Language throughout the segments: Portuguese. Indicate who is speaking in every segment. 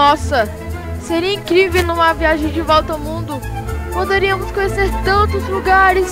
Speaker 1: Nossa, seria incrível numa viagem de volta ao mundo. Poderíamos conhecer tantos lugares.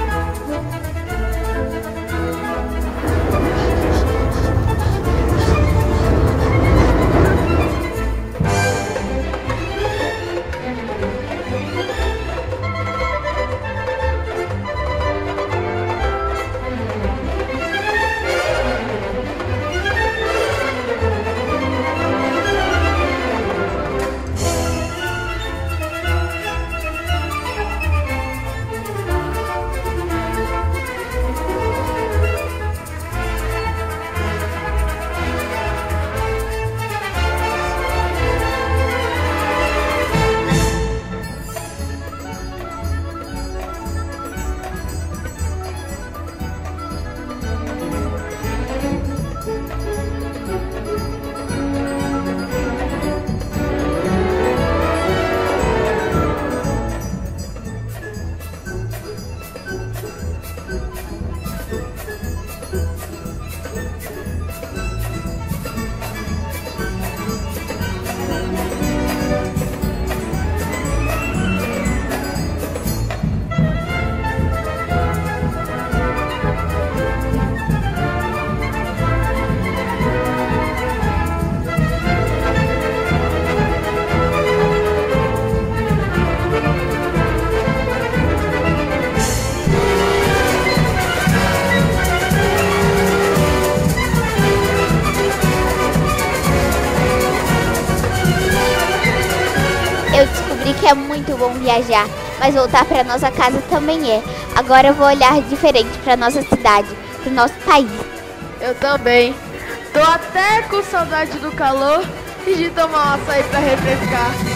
Speaker 2: Eu descobri que é muito bom viajar, mas voltar para nossa casa também é. Agora eu vou olhar diferente para nossa cidade, para o nosso país.
Speaker 1: Eu também. Tô até com saudade do calor e de tomar um açaí pra refrescar.